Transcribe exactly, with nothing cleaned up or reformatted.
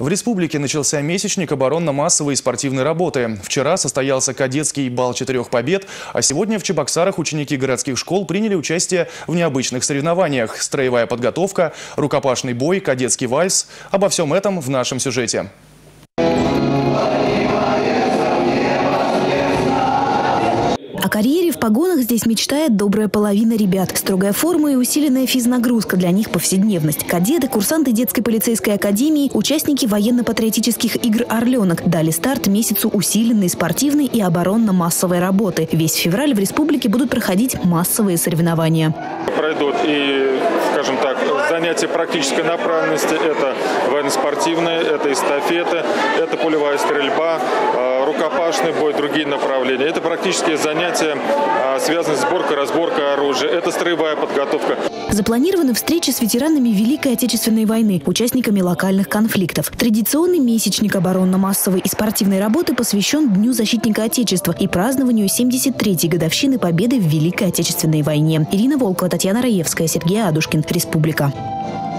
В республике начался месячник оборонно-массовой и спортивной работы. Вчера состоялся кадетский бал четырех побед, а сегодня в Чебоксарах ученики городских школ приняли участие в необычных соревнованиях. Строевая подготовка, рукопашный бой, кадетский вальс. Обо всем этом в нашем сюжете. О карьере в погонах здесь мечтает добрая половина ребят. Строгая форма и усиленная физнагрузка для них повседневность. Кадеты, курсанты детской полицейской академии, участники военно-патриотических игр «Орленок» дали старт месяцу усиленной спортивной и оборонно-массовой работы. Весь февраль в республике будут проходить массовые соревнования. Пройдут и, скажем так, занятия практической направленности. Это военно-спортивные, это эстафеты, это пулевая стрельба, рукопашный бой, другие направления. Это практические занятия, связанные с сборкой, разборкой оружия. Это строевая подготовка. Запланированы встречи с ветеранами Великой Отечественной войны, участниками локальных конфликтов. Традиционный месячник оборонно-массовой и спортивной работы посвящен Дню защитника Отечества и празднованию семьдесят третьей годовщины победы в Великой Отечественной войне. Ирина Волкова, Татьяна Раевская, Сергей Адушкин. Республика.